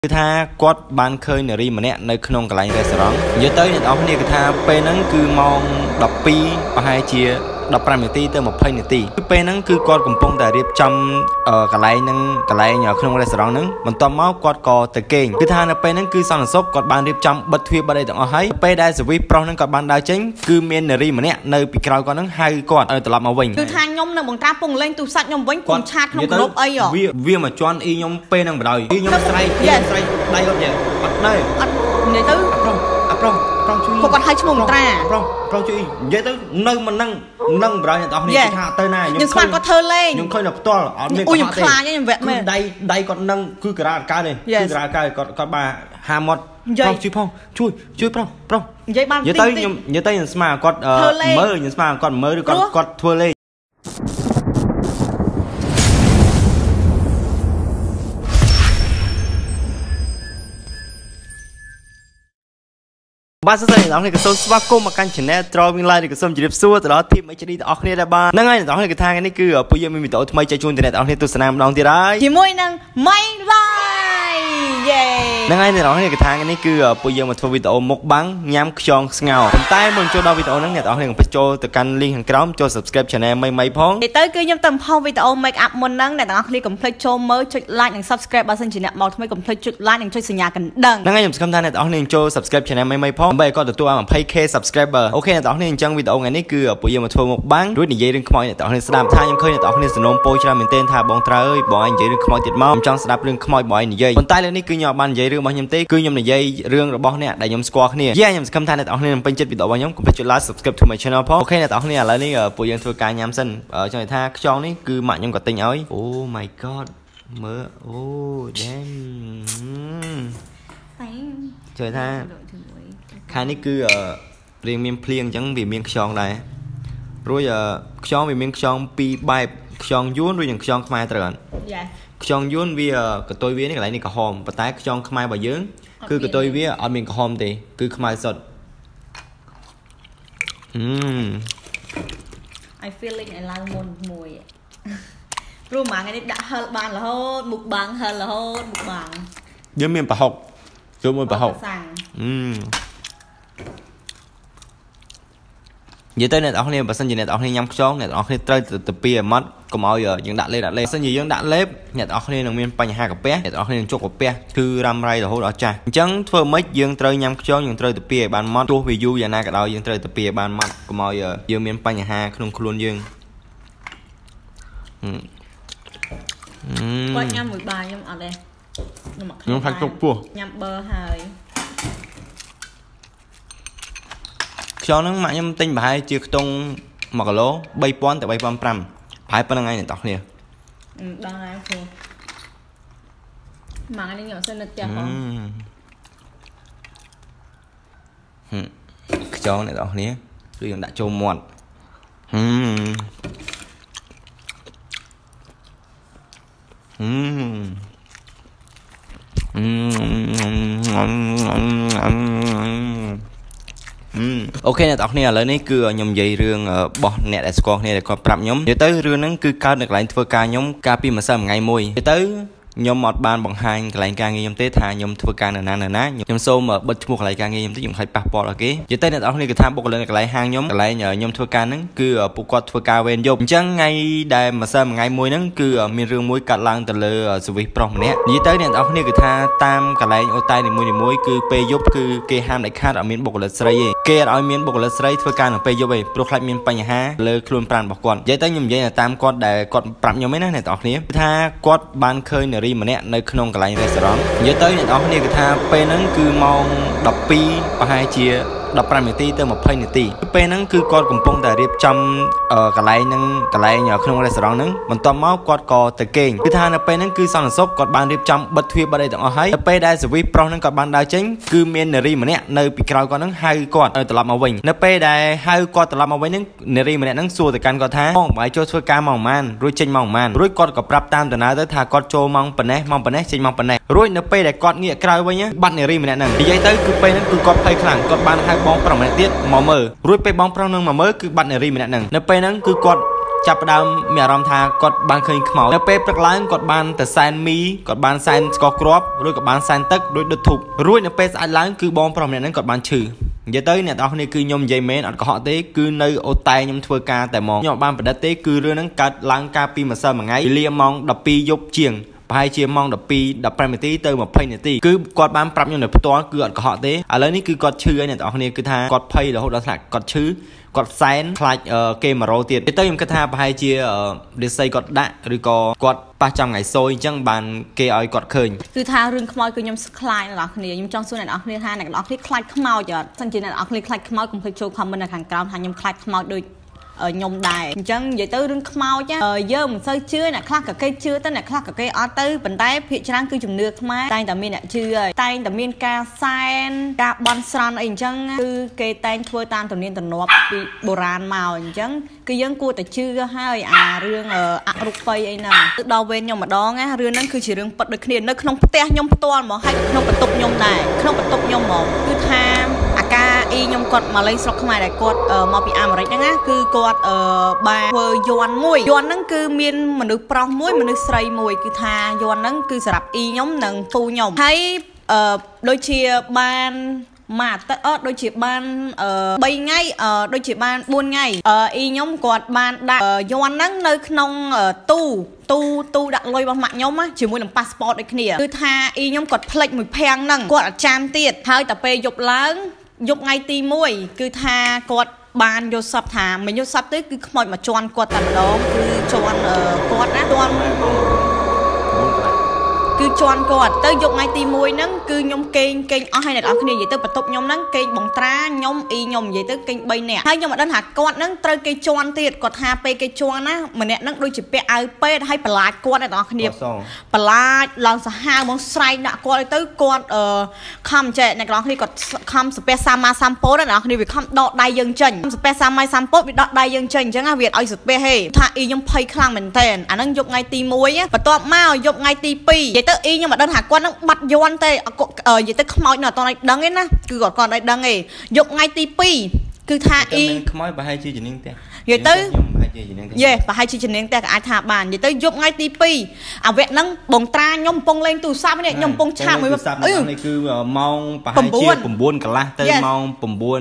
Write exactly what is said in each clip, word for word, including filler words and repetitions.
คือถ้ากดบ้านเคยในรีมันเนี่ยในขนมกระไรรีสอร์ทเยอะเต้เนี่ยเอาเนี่ยคือถ้าเป็นนั้นคือมองดอกปีไปให้เชียดอกปลายเมตีเติมหมดไพ่เมตีคือเป็นนั้นคือกดกลุ่มปงแต่เรียบจำเอ่อกระไรนั่งกระไรเนี่ยขนมรีสอร์ทนั้นมันต่อมากดกอตะเก่งคือถ้าเป็นนั้นคือสอนศพกดบ้านเรียบจำบัดทวีบัดได้ต้องเอาให้ไปได้สวิปเพราะนั้นกดบ้านได้จริงคือเมียนในรีมันเนี่ยในปีกลางก่อนนั้นให้กดเออตลับมาวิ่งคือทางยมนั่งบนตาปงเล่นตุสัตยมวิ่งกดชาติขนมรบไอ้หรอวิ่งมาจวนอียมเป็นนั่งบ่ได้อียมใส่ใส่ได้ก็เนี่ยอัดได้อัดเนี่ยตื้อปรองอัดปรองปรองช่วยพวกกันให้ชั่วโมงตราปรองปรองช่วยเยอะตื้อนั่งมันนั่งนั่งบ่ได้เนี่ยตอนนี้ท่าเตยหน้ายังสปานก็เธอเล่นยังเคยหลับตัวอ๋อเนี่ยอุ้ยยังคลายังแหวะคือได้ได้ก่อนนั่งคือกระดาษกาเลยคือกระดาษกาก่อนก่อนมาหาหมดปรองช่วยปรองช่วยช่วยปรองปรองเยอะบ้านเยอะตื้อยังเยอะตื้อยังสมาก่อนเอ่อเมื่อยังสมาก่อนเมื่อหรือก่อนก่อนทัวร์เลยบ้านสถานีน้องเนี่ยก็ส่งสวัสดิ์มากันชนะตรอวิ่งไล่ก็ส่งจีบสู้ตลอดทีมไม่จะดีต่อเนี่ยได้บ้างนั่งไงน้องเนี่ยก็ทางนี้คือปุยยังไม่มีตัวทำไมใจชวนแต่น้องเนี่ยตัวสนามน้องที่ไรที่มวยนั่งไม่ไล่เย่นั่งไงน้องเนี่ยก็ทางนี้คือปุยยังมาทัวร์วิดีโอมกบังย้ำชองเงาผมใต้มึงโจดวิดีโอนั่งเนี่ยน้องเนี่ยก็ไปโจตะกันลิงก์หันกล้องโจ subscribe ชาแนลไม่ไม่พ้องเต้คือยังเติมพอวิดีโอ make up มันนั่งเนี่ยน้องเนี่ยก็ไปโจเมื่อจุดไลค์อย่าง subscribe บ้านสัญญาบอกทำไมก็ไปจุดไลค์อย่างช่วยสัญญากันดังนั่งไงผมคำทานเนี่ยน้องเนี่ยโจ subscribe ชาแนลไม่ไม่พ้องไปก็ตัวมาให้แค่ subscriber โอเคเนี่ยต่อให้ยังจังวิดีโอไงนี่คือปุยมาทัวร์หมกบังด้วยนิยายเรื่องขโมยเนี่ยต่อให้สนามท่ายังเคยเนี่ยต่อให้สนมโปรชราเมนเต้นท่าบองตราเอ้ยบอยนิยายเรื่องขโมยติดมอมจังสนับเรื่องขโมยบอยนิยายคนใต้เรื่องนี้คือยอบันนิยายเรื่องบอยยมเต้คือยมนิยายเรื่องระบอบเนี่ยได้ยมสกอร์เนี่ยแย่ยมคำทานเนี่ยต่อให้เป็นจุดวิดีโอบอยยมก็ไปจุดไลค์ subscribe to my channel เพราะโอเคเนี่ยต่อให้เนี่ยแล้วนี่ปุยยังทัวร์การยามสั้นเออจังท่าจองนี่คือหมันยมกับติงเอ้ยโอ้ my god เมื่อโอ้ damn เจอท่าค่านี่คือเรียงเมียนเพลียงจังvì miếng xòn này rồi giờ xòn vì miếng xòn pi bài xòn yuan rồi những xòn khai từ gần xòn yuan vì cái tôi viết này cái này cái hòm và tái xòn khai bà dướng cứ cái tôi viết ở miếng cái hòm thì cứ khai sọt I feel like I like môn mùi rồi mà cái này đã hơn bàn là hốt mục bằng hơn là hốt mục bằng nhớ miếng bà học rồi miếng bà học vậy tới này ông này bà sinh gì này ông này nhắm chón này ông này chơi từ từ bia mất còn bao giờ những đặt lên đặt lên sinh gì những đặt lép này ông này là nguyên bánh hai cặp bé này ông này chốt cặp bé thư ram ray rồi hốt đó cha trắng thưa mấy dương chơi nhắm chón những chơi từ bia bàn mất tua vì du giờ này cả đôi dương chơi từ bia bàn mất còn bao giờ dương nguyên bánh hai không luôn dương quay nhắm mười bài nhắm ở đây nhắm phải cục cua nhắm bơ hơi cho nó mạng nhâm tinh bài chưa tung một cái lố bay pon tại bay pon pram phải pon ngay này tóc nè đang này cô mà anh nhỏ sinh nhật không cho này tóc nè tôi đã cho mọtโอเคเนี่ยตอนนี้เลยนี่คือยมใหญ่เรื่องบอลเนี่ยได้สกอร์เนี่ยได้ก็ปรับยมเดี๋ยวtớiเรื่องนั้นคือการในหลายทัวร์การยมการปีมาเสริมไงมวยเดี๋ยวtớiยมหมดบานบังไฮหลายการเงี้ยยมเตะทายยมทัวร์การนานๆนะยมโซมบัดชั่วโมงหลายการเงี้ยยมที่ยมใครปะปอดโอเคเดี๋ยวtớiเนี่ยตอนนี้คือทำปกติในหลายห้างยมหลายเนี่ยยมทัวร์การนั้นคือปุกกอดทัวร์การเวนยมจังไงได้มาเสริมไงมวยนั้นคือมีเรื่องมวยกัดลังแต่เลยสวิปปรองเนี่ยเดี๋ยวtớiเนี่ยตอนนี้คือท่าตามกับหลายโอตายในมวยในมวยคือเปยบคือเกห้ามได้คาดเอามีนปกติใส่เกเอามีนปกติใส่ทัวร์การของเปยบไปโปรคลายมีนปัญหาเลยคลุนปราณบอกก่อนเดี๋ยวtớiยมใหญ่ตามกอดได้กอดปรับยมไม่ได้ในตอนนี้ถ้ากอดบานเคยในรีมันเนี่ยในขนมกระไรรีสอร์ทเยอะเต้เนี่ยเอาเนี่ยคือถ้าเป็นนั้นคือมองดอกปีไปให้เชียดอกปลายเมตีเติมหมดไพ่เมตีเป็นนั้นคือกอดกลุ่มปงแต่เรียบจำเอ่อกระไรนั่งกระไรเนี่ยขนมรีสอร์ทนั้นมันต่อมากอดกอตะเก่งคือถ้าเป็นนั้นคือสอนศพกอดบานเรียบจำบัดทวีบัดได้ต้องเอาให้ไปได้สวิปเพราะนั้นกอดบานได้จริงคือเมียนในรีมันเนี่ยในปีกลางก่อนนั้นให้กอดเออตลับมาวิ่งในไปได้ให้กอดตลับมาไว้นั้นในรีมันเนี่ยนั้นสู้แต่การกอดท้ามองไปโจช่วยการมองมันรู้จริงมองมันรู้กอดกับปรับตามแต่นั้นแต่ถ้ากอดโจมองปนแน่มองปนแน่จริงมองปนแน่รู้ในไปได้กอดเงี้ยกลายไว้เนี่ยบัดในรีมันเนี่ยนั่นดีใจเต้คือไปนั้นคือกอดไพ่ขลังกอดบานให้บองปรำเนี่ยเตี้ยมอเมอร์รู้ไปบองปรำนึงมอเมอร์คือบัดในรีมันเนี่ยนั่นในไปนั้นคือกอดចាប់ផ្ដើមមានអារម្មណ៍ថាគាត់បានឃើញខ្មោចនៅពេលព្រឹកឡើងគាត់បានទៅសែនមីគាត់បានសែនស្ករគ្រាប់រួចក៏បានសែនទឹករួចដុតធូបរួចនៅពេលស្អាតឡើងគឺបងប្រុសម្នាក់ហ្នឹងគាត់បានឈឺនិយាយទៅអ្នកទាំងអស់គ្នាគឺខ្ញុំនិយាយមែនអត់កុហកទេគឺនៅអូតែខ្ញុំធ្វើការតែមកខ្ញុំអត់បានប្រឌិតទេគឺរឿងហ្នឹងកើតឡើងកាលពីម្សិលមិញថ្ងៃវេលាម៉ោងដប់ពីរយប់ជាងប្រហែលជាម៉ោងដប់ពីរ ដប់ប្រាំនាទីទៅម្ភៃនាទីគឺគាត់បានប្រាប់ខ្ញុំនៅផ្ទាល់គឺអត់កុហកទេឥឡូវនេះគឺគាត់ឈឺហើយអ្នកទាំងអស់គ្នាគឺថាគាត់ភ័យរហូតដល់ថ្នាក់គាត់ឈឺគាត់សែនខ្លាចគេមករោទៀតទៅខ្ញុំគិតថាប្រហែលជារិស័យគាត់ដាក់ឬក៏គាត់ប៉ះចំថ្ងៃសោយអញ្ចឹងបានគេឲ្យគាត់ឃើញគឺថារឿងខ្មោចគឺខ្ញុំខ្លាចអ្នកនរគ្នាខ្ញុំចង់សួរអ្នកនរគ្នាថាអ្នកនរគ្នាខ្លាចខ្មោចអត់សិនជាអ្នកនរគ្នាខ្លាចខ្មោចកុំភ្លេចចូល comment នៅខាងក្រោមថាខ្ញុំខ្លាចខ្មោចដូចខ្ញុំដែរអញ្ចឹងនិយាយទៅរឿងខ្មោចយើងមិនសូវជឿអ្នកខ្លះក៏គេជឿទៅអ្នកខ្លះក៏គេអត់ទៅប៉ុន្តែភាគច្រើនគឺជំនឿខ្មែរតែងតែមានអ្នកជឿហើយតែងតែមានការសែនការបន់ស្រន់អីអញ្ចឹងគឺគេតែងធ្វើតាមទំនៀមទម្លាប់ពីបុរាណមកអញ្ចឹងគឺយើងគួរតែជឿហើយអារឿងអរូបីអីហ្នឹងទៅដល់វេនខ្ញុំម្ដងណារឿងហ្នឹងគឺជារឿងពិតដូចគ្នានៅក្នុងផ្ទះខ្ញុំផ្ទាល់ហ្មងហើយក្នុងបន្ទប់ខ្ញុំដែរក្នុងបន្ទប់ខ្ញុំហ្មងគឺថាអាការអ៊ីខ្ញុំគាត់មកលេងស្រុកខ្មែរដែលគាត់មកពីអាមេរិកហ្នឹងណាគឺគាត់អឺបានធ្វើយន់មួយយន់ហ្នឹងគឺមានមនុស្សប្រុសមួយមនុស្សស្រីមួយគឺថាយន់ហ្នឹងគឺសម្រាប់អ៊ីខ្ញុំនិងពូខ្ញុំហើយអឺដូចជាបានមកទៅអត់ដូចជាបានអឺ3ថ្ងៃអឺដូចជាបាន4ថ្ងៃអឺអ៊ីខ្ញុំគាត់បានដាក់យន់ហ្នឹងនៅក្នុងទូទូទូដាក់លុយរបស់ម៉ាក់ខ្ញុំជាមួយនឹង passport ដូចគ្នាគឺថាអ៊ីខ្ញុំគាត់ផ្លេចមួយភាំងហ្នឹងគាត់អត់ចាំទៀតហើយតែពេលយប់ឡើងយប់ថ្ងៃទីមួយគឺថាគាត់បានយល់សពថាមិនយល់សពទេគឺខ្មោចមកជន់គាត់តែម្ដងគឺជន់គាត់ណាជន់គឺជន់គាត់ទៅយកថ្ងៃទីមួយហ្នឹងគឺខ្ញុំកេងកេងអស់ហើយអ្នកនរគ្នានិយាយទៅបន្ទប់ខ្ញុំហ្នឹងកេងបងត្រាខ្ញុំអ៊ីខ្ញុំនិយាយទៅកេង3នាក់ហើយខ្ញុំអត់ដឹងថាគាត់ហ្នឹងត្រូវគេជន់ទៀតគាត់ថាពេលគេជន់ណាម្នាក់ហ្នឹងដូចជាពាក់អាវពេទ្យហើយបន្លាចគាត់អ្នកនរគ្នាបន្លាចឡើងសាហាវហ្មងស្រែកដាក់គាត់ទៅគាត់អឺខំចេះអ្នកនរគ្នាគាត់ខំសាពះសាម៉ាសាំពោអ្នកនរគ្នាវាខំដកដៃយើងចេញសាពះសាម៉ាសាំពោវាដកដៃយើងចេញអញ្ចឹងវាឲ្យសាពះហេថាអ៊ីខ្ញុំភ័យខ្លាំងមែនតើអាហ្នឹងយកថ្ងៃទីមួយបន្ទាប់មកយកថ្ងៃទីពីរនិយាយទៅអ៊ីខ្ញុំអត់ដឹងថាគាត់នឹងបាត់យន់ទេនិយាយទៅខ្មោចនៅអត់តឲ្យដឹងទេណាគឺគាត់គាត់ឲ្យដឹងទេយកថ្ងៃទីពីរគឺថាអ៊ីខ្មោចប្រហែលជាជំនាញផ្ទះនិយាយទៅខ្ញុំប្រហែលជាជំនាញផ្ទះយេប្រហែលជាជំនាញផ្ទះក៏អាចថាបាននិយាយទៅយកថ្ងៃទីពីរអាវៈហ្នឹងបងត្រាខ្ញុំកំពុងលេងទូរស័ព្ទនេះខ្ញុំកំពុងឆាតមួយអឺនេះគឺម៉ោងប្រហែលជា9កន្លះទៅម៉ោង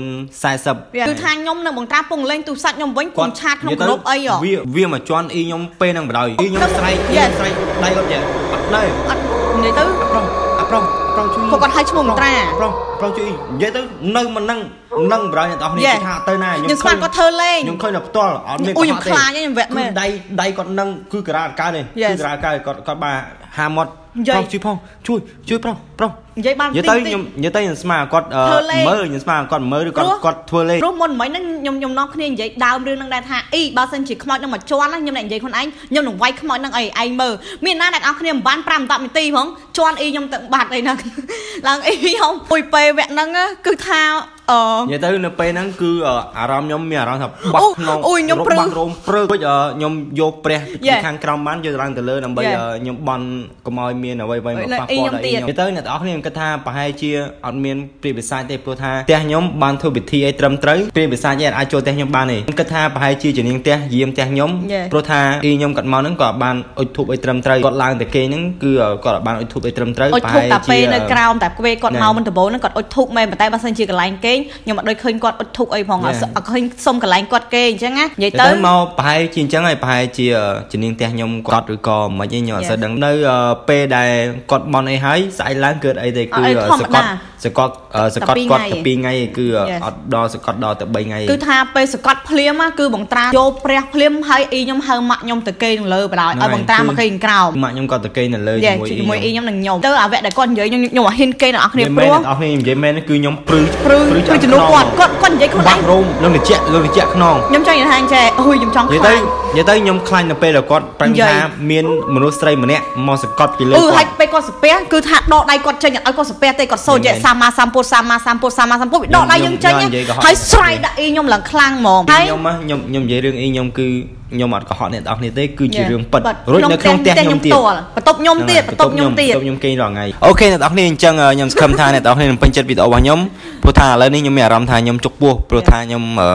9 40 គឺថាខ្ញុំនិងបងត្រាកំពុងលេងទូរស័ព្ទខ្ញុំវិញខ្ញុំឆាតក្នុងក្រុមអីហ៎វាវាមកជន់អ៊ីខ្ញុំពេលហ្នឹងបដ ாய் អ៊ីខ្ញុំស្រែកអ៊ីស្រែកដៃគាត់យ៉ាងអត់ដែរអត់និយាយទៅប្រុសអត់ប្រុសប្រុសជួយគាត់គាត់ឲ្យឈ្មោះបងត្រាប្រុសប្រុសជួយនិយាយទៅនៅមិនហ្នឹងនឹងបដ ாய் អ្នកនរគ្នាថាទៅណាខ្ញុំស្មានគាត់ធ្វើលេងខ្ញុំឃើញនៅផ្ទាល់អត់មានគាត់ខ្ញុំខ្លាចខ្ញុំវែកមែនដៃដៃគាត់នឹងគឺការ៉ាអត់កើតទេគឺការ៉ាកើតគាត់គាត់បានហាមាត់ប្រុសជួយផងជួយជួយប្រុសប្រុសនិយាយបាននិយាយទៅខ្ញុំនិយាយទៅខ្ញុំស្មានគាត់មើលខ្ញុំស្មានគាត់មើលឬគាត់គាត់ធ្វើលេងព្រោះមុនមិញហ្នឹងខ្ញុំខ្ញុំនាំគ្នានិយាយដើមរឿងហ្នឹងដែរថាអ៊ីបើសិនជាខ្មោចនឹងមកជន់ណាខ្ញុំតែនិយាយខ្លួនឯងខ្ញុំនឹងវាយខ្មោចហ្នឹងអីឯងមើលមានណាអ្នកនរគ្នាមិនបាន5 10នាទីហ្មងជន់អ៊ីខ្ញុំទៅបាត់អីហ្នឹងឡើងអ៊ីខ្ញុំមួយពេលវគ្គហ្នឹងគឺថាអឺនិយាយទៅនៅពេលហ្នឹងគឺអារម្មណ៍ខ្ញុំមានអារម្មណ៍ថាបាត់ក្នុងបាត់រោមព្រឺដូចខ្ញុំយកព្រះពីខាងក្រោមបានយកឡើងទៅលើដើម្បីខ្ញុំបន់កុំឲ្យមានអ្វីៗមកប៉ះពាល់ដល់អ៊ីខ្ញុំនិយាយទៅអ្នកនរគ្នាខ្ញុំគិតថាប្រហែលជាអត់មានព្រាបិសាចទេព្រោះថាផ្ទះខ្ញុំបានធ្វើពិធីឲ្យត្រឹមត្រូវព្រាបិសាចអាចចូលផ្ទះខ្ញុំបានទេខ្ញុំគិតថាប្រហែលជាជំនាញផ្ទះយាមផ្ទះខ្ញុំព្រោះថាអ៊ីខ្ញុំគាត់មកហ្នឹងក៏បានអុជធូបឲ្យត្រឹមត្រូវគាត់ឡើងតែគេហ្នឹងគឺគាត់បានអុជធូបឲ្យត្រឹមត្រូវប្រហែលជាអុជធូបតែពេលនៅក្រោមតែពេលគាត់មកមិនដំបូងហ្នឹងគាត់អុជធូបមែនប៉ុន្តែបើសិនជាកន្លែងគេខ្ញុំអត់ដូចឃើញគាត់អុជធូបអីផងអត់ឃើញសុំកន្លែងគាត់គេអញ្ចឹងណានិយាយទៅមកប្រហែលជាអញ្ចឹងហើយប្រហែលជាជំនាញផ្ទះខ្ញុំគាត់ឬក៏មិនអីខ្ញុំអត់សូវដឹងនៅពេលដែលគាត់បន់អីហើយស្អែកឡើងកើតអីទេគឺសកត់សកត់សកត់គាត់ទៅ2ថ្ងៃគឺអត់ដល់សកត់ដល់ទៅ3ថ្ងៃគឺថាពេលសកត់ភ្លាមគឺបងត្រាចូលព្រះភ្លាមហើយអ៊ីខ្ញុំហៅម៉ាក់ខ្ញុំទៅគេនឹងលើបដ ாய் ឲ្យបងត្រាមកគេនឹងក្រោមម៉ាក់ខ្ញុំគាត់ទៅគេនៅលើជាមួយជាមួយអ៊ីខ្ញុំនឹងខ្ញុំទៅអាវៈដែលគាត់និយាយខ្ញុំខ្ញុំអត់ហ៊ានគេអ្នកនរគ្នាព្រោះអ្នកនរគ្នានិយាយមែនគឺខ្ញុំព្រឺព្រឺព្រឺជំនួសគាត់គាត់គាត់និយាយខ្លួនឯងរោមលោកតិចលោកតិចខ្នងខ្ញុំចង់និយាយថាចេះអូយខ្ញុំចង់ខ្លាចនិយាយទៅខ្ញុំខ្លាចនៅពេលដែលគាត់ប្រឹងថាមានមនុស្សស្រីម្នាក់មកសកត់ពីលើគាត់អឺហើយពេលគាត់សាពះគឺថាដកដៃគាត់ចេញឲ្យគាត់សាពះទេគាត់សូត្រសាមាសម្ពុទ្ធសាមាសម្ពុទ្ធសាមាសម្ពុទ្ធវាដកដៃយើងចេញហើយស្រ័យដាក់អ៊ីខ្ញុំឡើងខ្លាំងហ្មងហើយខ្ញុំខ្ញុំខ្ញុំនិយាយរឿងអ៊ីខ្ញុំគឺខ្ញុំអត់កុហកអ្នកនរគ្នាទេគឺជារឿងពិតរួចនៅក្នុងផ្ទះខ្ញុំទៀតបន្ទប់ខ្ញុំទៀតបន្ទប់ខ្ញុំទៀតបន្ទប់ខ្ញុំគេងរាល់ថ្ងៃអូខេអ្នកនរគ្នាអញ្ចឹងខ្ញុំសង្ឃឹមថាអ្នកនរគ្នានឹងពេញចិត្តវីដេអូរបស់ខ្ញុំព្រោះថាឥឡូវនេះខ្ញុំមានអារម្មណ៍ថាខ្ញុំជក់ពោះព្រោះថាខ្ញុំ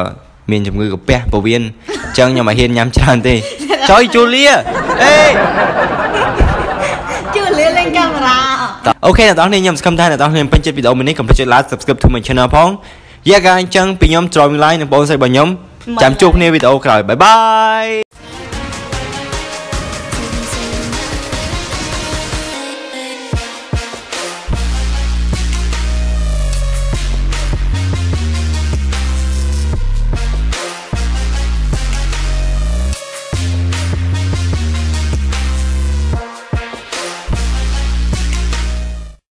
មានជំងឺកាពះពោះវៀនអញ្ចឹងខ្ញុំមិនហ៊ានញ៉ាំច្រើនទេចុយជូលីអេជូលីលេងកាមេរ៉ាអូខេអ្នកនរគ្នាខ្ញុំសង្ឃឹមថាអ្នកនរគ្នាពេញចិត្តវីដេអូនេះកុំភ្លេចចុច like subscribe to my channel ផងយ៉ាកាអញ្ចឹងពីខ្ញុំ Drawing Line និងបងស្រីរបស់ខ្ញុំចាំជួបគ្នាវីដេអូក្រោយបាយបាយ